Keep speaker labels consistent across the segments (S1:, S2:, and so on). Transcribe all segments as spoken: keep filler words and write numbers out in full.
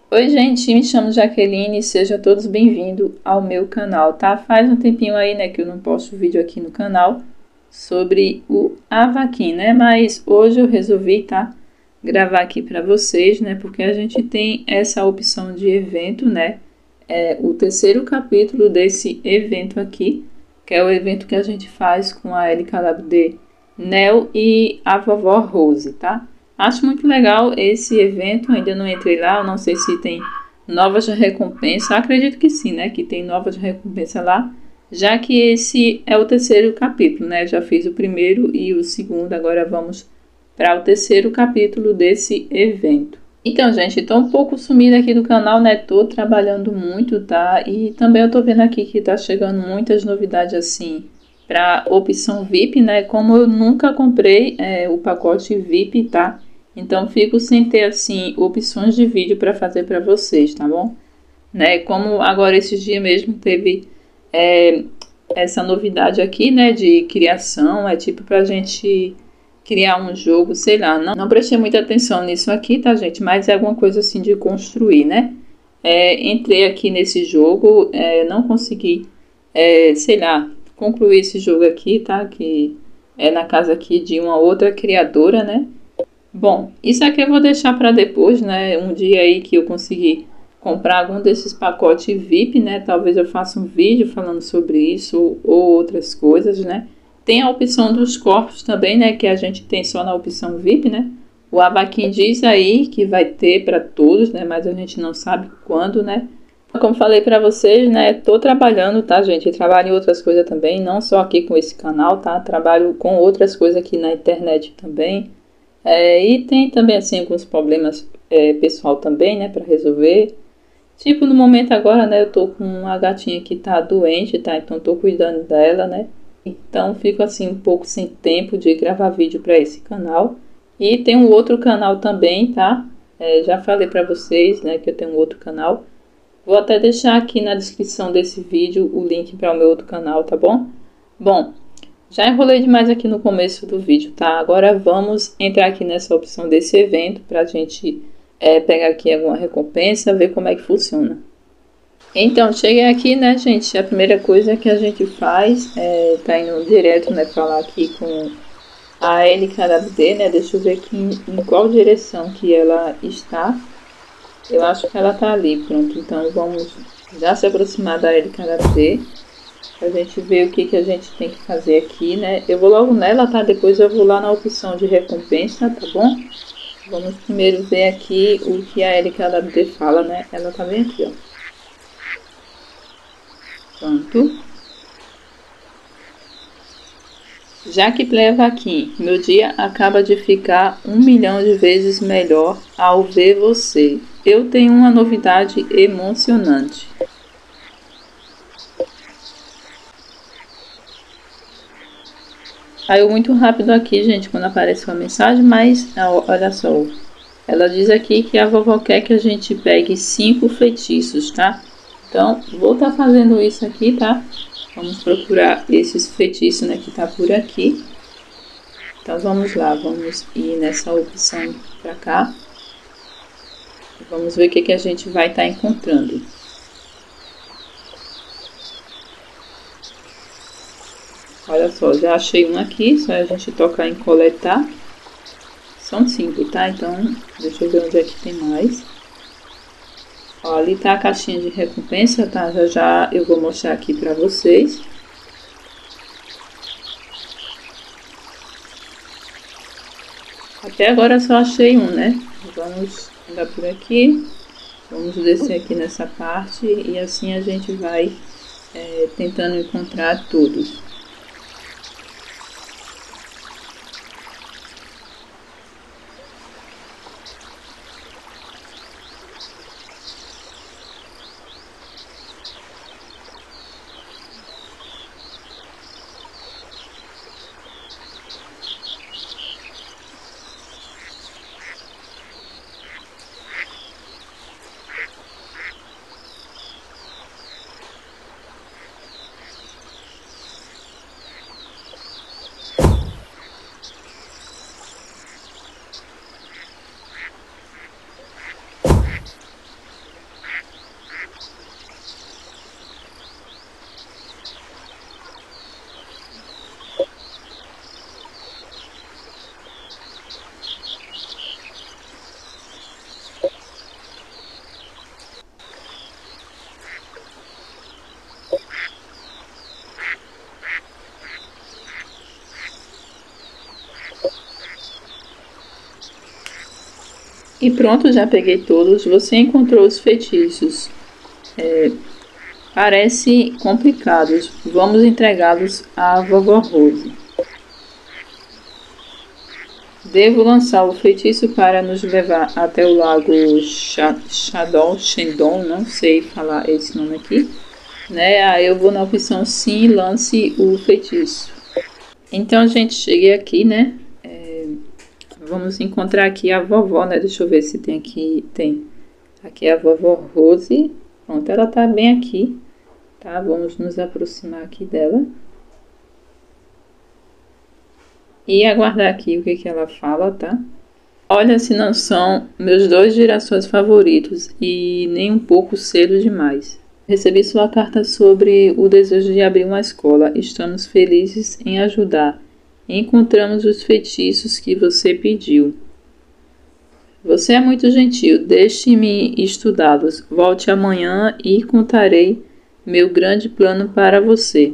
S1: Oi gente, me chamo Jaqueline e sejam todos bem-vindos ao meu canal, tá? Faz um tempinho aí, né, que eu não posto vídeo aqui no canal sobre o Avaquim, né? Mas hoje eu resolvi, tá, gravar aqui para vocês, né? Porque a gente tem essa opção de evento, né? É o terceiro capítulo desse evento aqui, que é o evento que a gente faz com a L K W D Nel e a vovó Rose, tá? Acho muito legal esse evento, ainda não entrei lá, eu não sei se tem novas recompensas, acredito que sim, né, que tem novas recompensas lá, já que esse é o terceiro capítulo, né, já fiz o primeiro e o segundo, agora vamos para o terceiro capítulo desse evento. Então, gente, tô um pouco sumida aqui do canal, né, tô trabalhando muito, tá, e também eu tô vendo aqui que tá chegando muitas novidades assim, para opção V I P, né, como eu nunca comprei é, o pacote V I P, tá, então fico sem ter assim opções de vídeo para fazer para vocês, tá bom? Né? Como agora esses dias mesmo teve é, essa novidade aqui, né, de criação, é tipo pra gente criar um jogo, sei lá, não, não prestei muita atenção nisso aqui, tá, gente? Mas é alguma coisa assim de construir, né? É, entrei aqui nesse jogo, é, não consegui, é, sei lá, concluir esse jogo aqui, tá? Que é na casa aqui de uma outra criadora, né? Bom, isso aqui eu vou deixar para depois, né? Um dia aí que eu conseguir comprar algum desses pacotes V I P, né? Talvez eu faça um vídeo falando sobre isso ou outras coisas, né? Tem a opção dos corpos também, né? Que a gente tem só na opção V I P, né? O Avaquim diz aí que vai ter para todos, né? Mas a gente não sabe quando, né? Como falei para vocês, né? Tô trabalhando, tá, gente? Eu trabalho em outras coisas também, não só aqui com esse canal, tá? Trabalho com outras coisas aqui na internet também. É, e tem também assim alguns problemas é, pessoal também, né, para resolver. Tipo, no momento agora, né, eu tô com uma gatinha que tá doente, tá? Então tô cuidando dela, né? Então fico assim um pouco sem tempo de gravar vídeo para esse canal. E tem um outro canal também, tá? É, já falei para vocês, né, que eu tenho um outro canal. Vou até deixar aqui na descrição desse vídeo o link para o meu outro canal, tá bom? Bom, já enrolei demais aqui no começo do vídeo, tá? Agora vamos entrar aqui nessa opção desse evento para a gente é, pegar aqui alguma recompensa, ver como é que funciona. Então, cheguei aqui, né, gente? A primeira coisa que a gente faz é tá indo direto, né, falar aqui com a L K W D, né? Deixa eu ver aqui em, em qual direção que ela está. Eu acho que ela tá ali, pronto. Então vamos já se aproximar da L K W D. A gente vê o que, que a gente tem que fazer aqui, né? Eu vou logo nela, tá? Depois eu vou lá na opção de recompensa, tá bom? Vamos primeiro ver aqui o que a L K W D fala, né? Ela tá bem aqui, ó. Pronto. Jaque leva aqui. Meu dia acaba de ficar um milhão de vezes melhor ao ver você. Eu tenho uma novidade emocionante. Saiu muito rápido aqui, gente, quando aparece uma mensagem, mas olha só. Ela diz aqui que a vovó quer que a gente pegue cinco feitiços, tá? Então, vou estar tá fazendo isso aqui, tá? Vamos procurar esses feitiços, né, que tá por aqui. Então, vamos lá, vamos ir nessa opção pra cá. Vamos ver o que, que a gente vai estar tá encontrando. Olha só, já achei um aqui, só a gente tocar em coletar. São cinco, tá? Então, deixa eu ver onde é que tem mais. Ó, ali tá a caixinha de recompensa, tá? Já já eu vou mostrar aqui pra vocês. Até agora só achei um, né? Vamos andar por aqui. Vamos descer aqui nessa parte e assim a gente vai é, tentando encontrar todos. E pronto, já peguei todos. Você encontrou os feitiços. É, parece complicados. Vamos entregá-los à vovó Rose. Devo lançar o feitiço para nos levar até o lago Shadow, Shendon, não sei falar esse nome aqui. Né? Aí eu vou na opção sim, lance o feitiço. Então, gente, cheguei aqui, né? É, vamos encontrar aqui a vovó, né? Deixa eu ver se tem aqui. Tem. Aqui é a vovó Rose. Pronto, ela tá bem aqui. Tá? Vamos nos aproximar aqui dela. E aguardar aqui o que, que ela fala, tá? Olha, se não são meus dois girassóis favoritos e nem um pouco cedo demais. Recebi sua carta sobre o desejo de abrir uma escola. Estamos felizes em ajudar. Encontramos os feitiços que você pediu. Você é muito gentil. Deixe-me estudá-los. Volte amanhã e contarei meu grande plano para você.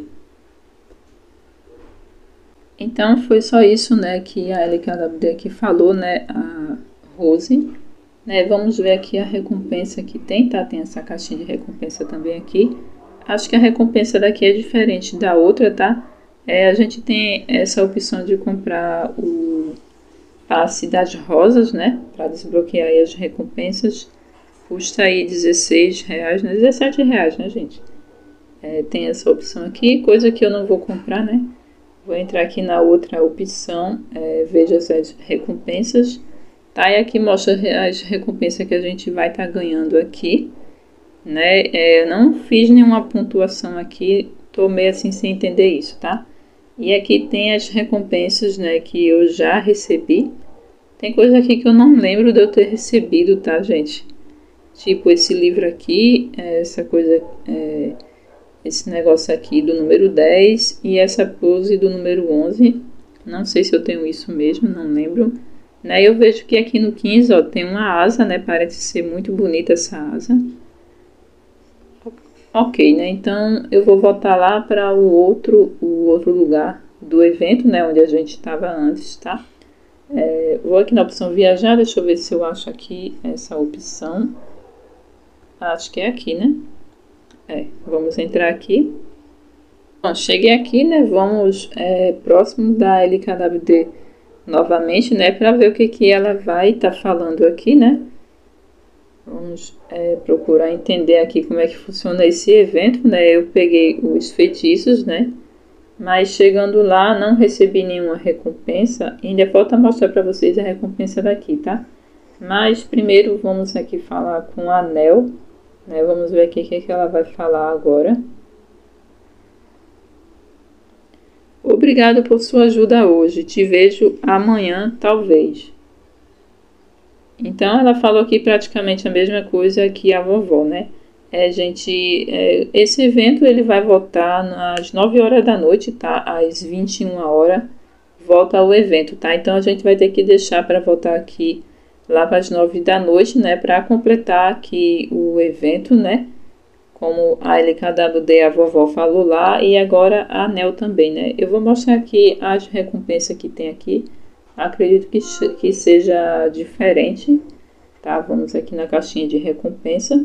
S1: Então foi só isso, né, que a L K W D aqui falou, né, a Rose. Né, vamos ver aqui a recompensa que tem, tá? Tem essa caixinha de recompensa também aqui. Acho que a recompensa daqui é diferente da outra, tá? É, a gente tem essa opção de comprar o passe das rosas, né? Para desbloquear aí as recompensas. Custa aí dezesseis reais, né? dezessete reais, né, gente? É, tem essa opção aqui, coisa que eu não vou comprar, né? Vou entrar aqui na outra opção, é, veja as recompensas. Tá, e aqui mostra as recompensas que a gente vai estar tá ganhando aqui, né? É, eu não fiz nenhuma pontuação aqui, tô meio assim sem entender isso, tá? E aqui tem as recompensas, né, que eu já recebi. Tem coisa aqui que eu não lembro de eu ter recebido, tá, gente? Tipo esse livro aqui, essa coisa, é, esse negócio aqui do número dez e essa pose do número onze. Não sei se eu tenho isso mesmo, não lembro. Né, eu vejo que aqui no quinze, ó, tem uma asa, né? Parece ser muito bonita essa asa. Ok, né? Então eu vou voltar lá para o outro, o outro lugar do evento, né? Onde a gente estava antes, tá? É, vou aqui na opção viajar, deixa eu ver se eu acho aqui essa opção. Acho que é aqui, né? É, vamos entrar aqui. Bom, cheguei aqui, né? Vamos é, próximo da L K W D novamente, né, para ver o que que ela vai estar tá falando aqui, né? Vamos é, procurar entender aqui como é que funciona esse evento, né? Eu peguei os feitiços, né? Mas chegando lá não recebi nenhuma recompensa. Ainda falta mostrar para vocês a recompensa daqui, tá? Mas primeiro vamos aqui falar com a Nel, né? Vamos ver aqui o que que ela vai falar agora. Obrigado por sua ajuda hoje. Te vejo amanhã, talvez. Então, ela falou aqui praticamente a mesma coisa que a vovó, né? É, gente, é, esse evento ele vai voltar às nove horas da noite, tá? Às vinte e uma horas volta o evento, tá? Então, a gente vai ter que deixar para voltar aqui lá para as nove da noite, né? Para completar aqui o evento, né? Como a L K W D, a vovó falou lá, e agora a Nel também, né? Eu vou mostrar aqui as recompensas que tem aqui. Acredito que, que seja diferente, tá? Vamos aqui na caixinha de recompensa.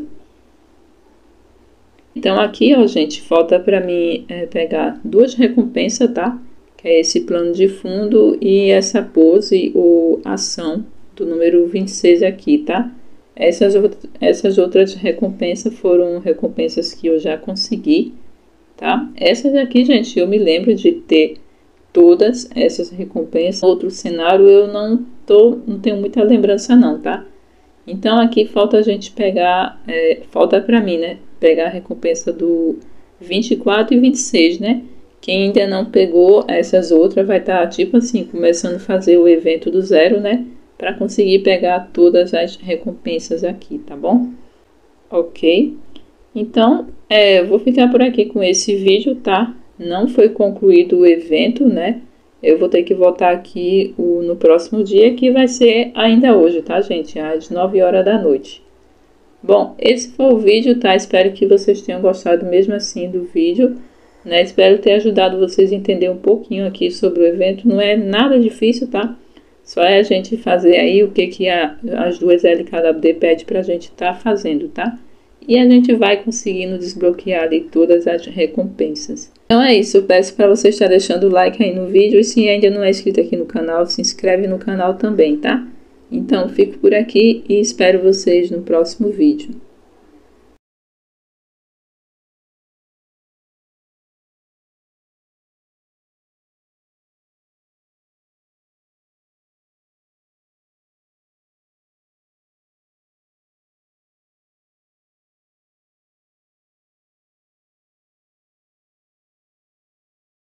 S1: Então aqui, ó, gente, falta para mim é, pegar duas recompensas, tá? Que é esse plano de fundo e essa pose ou ação do número vinte e seis aqui, tá? Essas, essas outras recompensas foram recompensas que eu já consegui, tá? Essas aqui, gente, eu me lembro de ter todas essas recompensas. Outro cenário eu não, tô, não tenho muita lembrança não, tá? Então aqui falta a gente pegar, é, falta pra mim, né? Pegar a recompensa do vinte e quatro e vinte e seis, né? Quem ainda não pegou essas outras vai estar, tá, tipo assim, começando a fazer o evento do zero, né? Para conseguir pegar todas as recompensas aqui, tá bom? Ok. Então, é, eu vou ficar por aqui com esse vídeo, tá? Não foi concluído o evento, né? Eu vou ter que voltar aqui o, no próximo dia, que vai ser ainda hoje, tá, gente? Às nove horas da noite. Bom, esse foi o vídeo, tá? Espero que vocês tenham gostado mesmo assim do vídeo, né? Espero ter ajudado vocês a entender um pouquinho aqui sobre o evento. Não é nada difícil, tá? Só é a gente fazer aí o que, que a, as duas L K W D pede pra gente estar tá fazendo, tá? E a gente vai conseguindo desbloquear ali todas as recompensas. Então é isso, eu peço para você estar deixando o like aí no vídeo. E se ainda não é inscrito aqui no canal, se inscreve no canal também, tá? Então fico por aqui e espero vocês no próximo vídeo.